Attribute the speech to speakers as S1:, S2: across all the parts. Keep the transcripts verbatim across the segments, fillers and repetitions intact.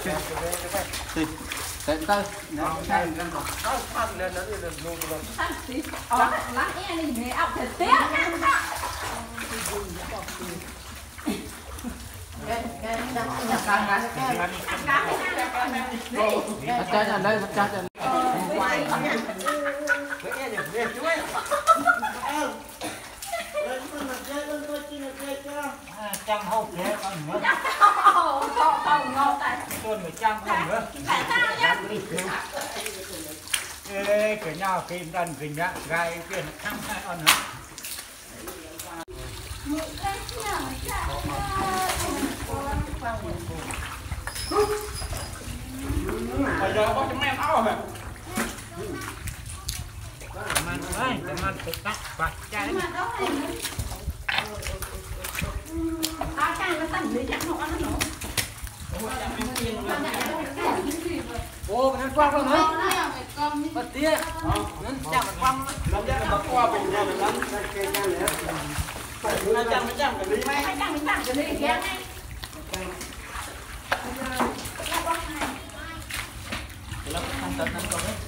S1: thì tận tư
S2: nó phát lên nó đi lên luôn luôn
S3: lắng nghe này mẹ ọc thật tiếc
S1: mặt trái là đây mặt trái là
S4: trăm hộp thế con nữa
S3: không ngon tại
S4: tuần một trăm hộp nữa
S3: tại sao nhá
S4: ê cái nhau kim đần cái nhá gai tiền trăm hai on nữa
S2: bây giờ có cái men áo hả
S4: มันเอ้ยแต่มันตกตักปัดใจ
S3: à càng nó tầm dưới chẳng nó nữa
S1: ô cái quăng luôn hả bật tia chạm quăng
S2: làm ra nó qua bình nhà mình lắm cái nhà này hai trăm mấy trăm cái đi mấy
S3: hai trăm mấy trăm cái đi ghé ngay
S1: lắm không tận năng còn đấy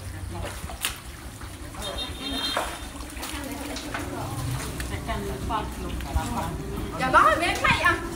S3: giờ đó mấy mày à